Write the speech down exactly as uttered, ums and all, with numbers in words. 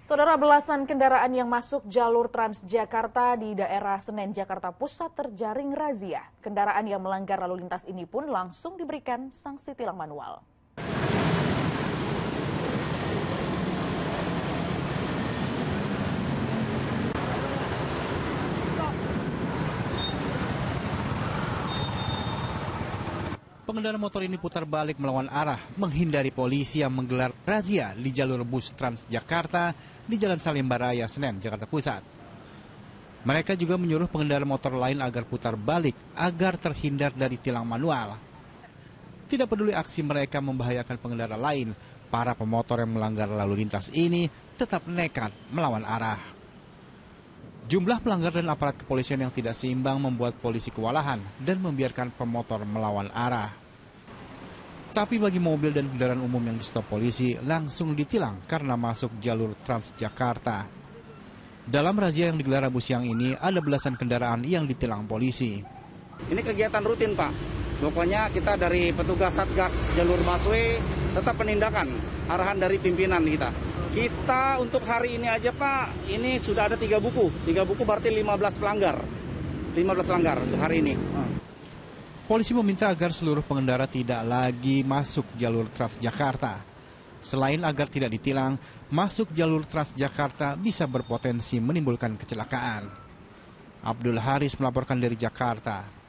Saudara, belasan kendaraan yang masuk jalur Transjakarta di daerah Senen, Jakarta Pusat terjaring razia. Kendaraan yang melanggar lalu lintas ini pun langsung diberikan sanksi tilang manual. Pengendara motor ini putar balik melawan arah, menghindari polisi yang menggelar razia di jalur bus Transjakarta di Jalan Salemba Raya, Senen, Jakarta Pusat. Mereka juga menyuruh pengendara motor lain agar putar balik agar terhindar dari tilang manual. Tidak peduli aksi mereka membahayakan pengendara lain, para pemotor yang melanggar lalu lintas ini tetap nekat melawan arah. Jumlah pelanggar dan aparat kepolisian yang tidak seimbang membuat polisi kewalahan dan membiarkan pemotor melawan arah. Tapi bagi mobil dan kendaraan umum yang di-stop polisi langsung ditilang karena masuk jalur Transjakarta. Dalam razia yang digelar Rabu siang ini ada belasan kendaraan yang ditilang polisi. Ini kegiatan rutin, Pak. Pokoknya kita dari petugas Satgas Jalur Busway tetap penindakan arahan dari pimpinan kita. Kita untuk hari ini aja, Pak, ini sudah ada tiga buku. Tiga buku berarti lima belas pelanggar. lima belas pelanggar untuk hari ini. Polisi meminta agar seluruh pengendara tidak lagi masuk jalur Transjakarta. Selain agar tidak ditilang, masuk jalur Transjakarta bisa berpotensi menimbulkan kecelakaan. Abdul Haris melaporkan dari Jakarta.